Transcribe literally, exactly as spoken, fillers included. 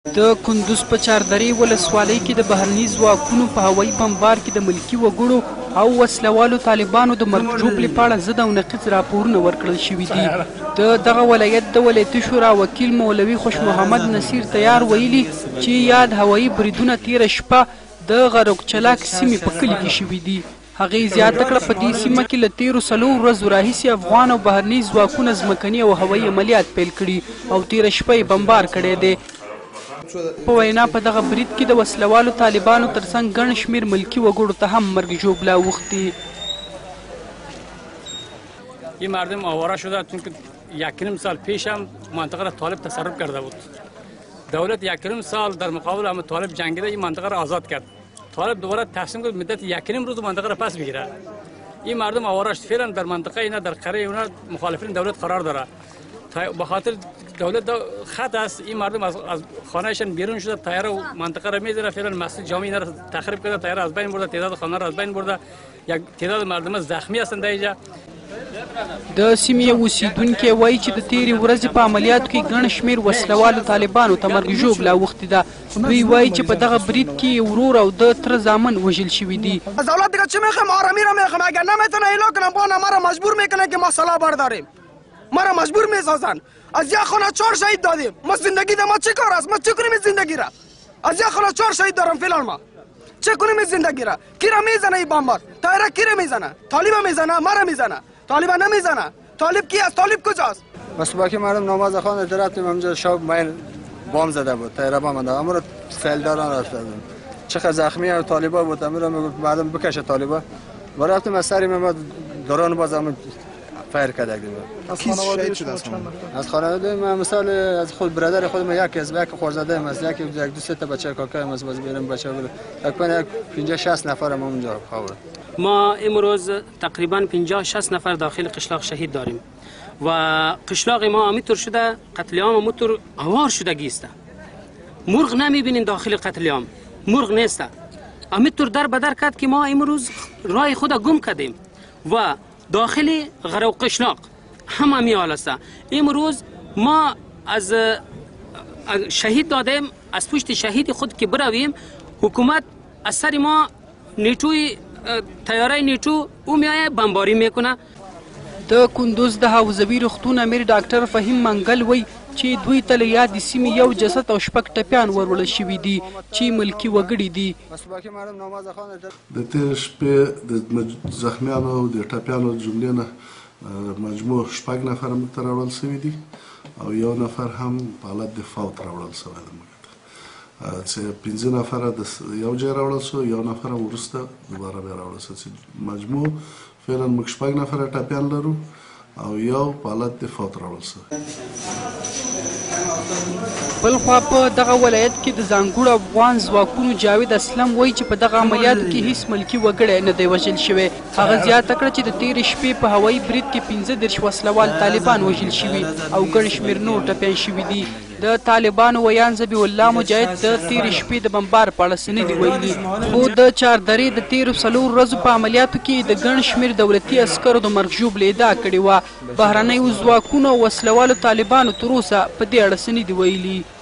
د کندوز په چاردرې ولسوالۍ کې د بهرني ځواکونو په هوایي بمبار کې د ملکي وګړو او وسلوالو طالبانو د مرګ ژوبلې په اړه ضد او نقیض راپورونه ورکړل شوي دي. د دغه ولایت د ولایتي شورا وکیل مولوي خوش محمد نصیر تیار ویلي چې یاد هوایي بریدونه تیره شپه د غرقچلاک سیمې په کلي کې شوي دي. هغې زیاته کړه په دې سیمه کې له تیرو څلورو ورځو راهیسې افغان او بهرني ځواکونه ځمکني او هوایي عملیات پیل کړي او تیره شپه یې بمبار کړی دی. په وینا په دغه برید کې د وسلوالو طالبانو ترڅنګ ګڼ شمېر ملکي وګړو ته هم مرګ ژوبله اوښتې. این مردم آواره شده چون که یک نیم سال پیش هم منطقه را طالب تصرف کرده بود. دولت یک نیم سال در مقابل هم طالب جنگیده این منطقه را آزاد کرد. طالب دوباره تصمیم کرد مدت یک نیم روز منطقه را پس بگیره. این مردم آواره شد فعلا در منطقه اینا در قریه اینا مخالفین دولت قرار داره. به خاطر دولت خط است این مردم از از خانهشان بیرون شده تایره و منطقه را میزنه. فعلا مسجد جامع اینا را تخریب کرده، تایره از بین برده، تعداد خانه را از بین برده. یک تعداد مردم زخمی هستند اینجا. د سیمې اوسیدونکي وایي چې د تیرې ورځې په عملیاتو کې ګڼ شمېر وسلوالو طالبانو ته مرګ ژوبله اوښتې ده. دوی وایي چې په دغه برید کې ورور او د تره زامن وژل شوي دي. از دولت دیگه چی میخوایم؟ آرامی را میخوایم. اگر نمیتونه ایلا کنن بانه ما را مجبور میکنن که ما سلاح برداریم. ما را مجبور میسازن. از یک خانه چهار شهید دادیم. ما زندگی ده ما چی کار است؟ ما چی کنیم این زندگی را؟ از یک خانه چهار شهید دارم فعلا ما. چه کنیم این زندگی را؟ کی را میزنه این بمبار؟ تایره کی را میزنه؟ طالب میزنه، ما را میزنه. طالب نمیزنه. طالب کی است؟ طالب کجاست؟ بس باقی مردم نماز خوانده درفتیم همونجا شب مایل بام زده بود، تایره بام زده. امروز فیلداران رفتن. چقدر زخمی و طالبا بود. امروز میگفت مردم بکشه طالبا. و رفتیم از سری ما درون بازم فایر کرده دیگه. از خانواده شده است. از خانواده من مثال از خود برادر خودم یک از یک خورزاده ام از یک یک دو سه تا بچه کاکایم از باز بیرم بچه بود. تقریبا پنجاه شصت نفر ما اونجا خوابه. ما امروز تقریبا پنجاه شصت نفر داخل قشلاق شهید داریم و قشلاق ما همینطور شده قتل عام همینطور آوار شدگی است. مرغ نمیبینین داخل قتل عام، مرغ نیست. همینطور در بدر کرد که ما امروز راه خود گم کردیم و داخل غرق قشلاق هم همی حال است. امروز ما از شهید دادیم، از پشت شهید خود که برویم حکومت از سر ما نیټوی تیاره نیټو او میایه بمباری میکنه. د کندوز د حوزوي روغتون امیر ډاکټر فهیم منګل وایي چې دوی ته له یادې سیمې یو جسد او شپږ ټپیان وروړل شوي دي چې ملکي وګړي دي. د تېرې شپې د زخمیانو او د ټپیانو جملې نه مجموع شپږ نفر موږ ته راوړل شوي دي او یو نفر هم په حالت د فوت راوړل شوی دی. چې پنځه نفره د یو ځای راوړل شو، یو نفر هم وروسته دوباره بیا راوړل شو چې مجموع فعلا موږ شپږ نفره ټپیان لرو او یو په حالت د فوت راوړل شوی. بل خوا په دغه ولایت کې د ځانګړو افغان ځواکونو جاوید اسلم وایي چې په دغه عملیاتو کې هیڅ ملکي وګړی نه دی وژل شوی. هغه زیاته کړه چې د تیرې شپې په هوایي برید کې پنځه دېرش وسلوال طالبان وژل شوي او ګڼ شمېر نور ټپیان شوي دي. د طالبانو ویان ذبیح الله مجاهد د تیرې شپې د بمبار په اړه څه نه دي ویلي، خو د چاردرې د تیرو څلورو ورځو په عملیاتو کې د ګڼ شمېر دولتي عسکرو د مرګ ژوبلې ادعا کړې وه. بهرنیو ځواکونو او وسلوالو طالبانو تر اوسه په دې اړه څه نه دي ویلي.